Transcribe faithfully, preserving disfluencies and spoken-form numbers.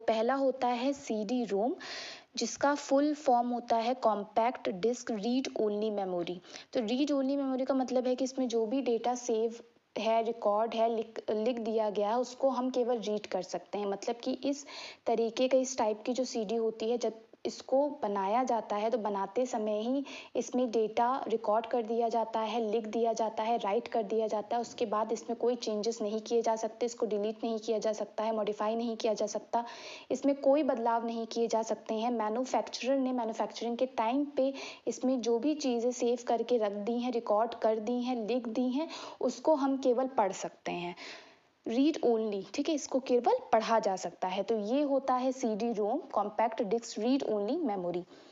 पहला होता है सी डी रोम, जिसका फुल फॉर्म होता है compact disc read only memory. तो रीड ओनली मेमोरी का मतलब है कि इसमें जो भी डेटा सेव है, रिकॉर्ड है, लिख लिख दिया गया है, उसको हम केवल रीड कर सकते हैं। मतलब कि इस तरीके का, इस टाइप की जो सी डी होती है, जब इसको बनाया जाता है तो बनाते समय ही इसमें डेटा रिकॉर्ड कर दिया जाता है, लिख दिया जाता है, राइट कर दिया जाता है। उसके बाद इसमें कोई चेंजेस नहीं किए जा सकते, इसको डिलीट नहीं किया जा सकता है, मॉडिफाई नहीं किया जा सकता, इसमें कोई बदलाव नहीं किए जा सकते हैं। मैन्युफैक्चरर ने मैन्युफैक्चरिंग के टाइम पे इसमें जो भी चीज़ें सेव करके रख दी हैं, रिकॉर्ड कर दी हैं, लिख दी हैं, उसको हम केवल पढ़ सकते हैं। रीड ओनली, ठीक है, इसको केवल पढ़ा जा सकता है। तो ये होता है C D ROM, compact disc read only memory.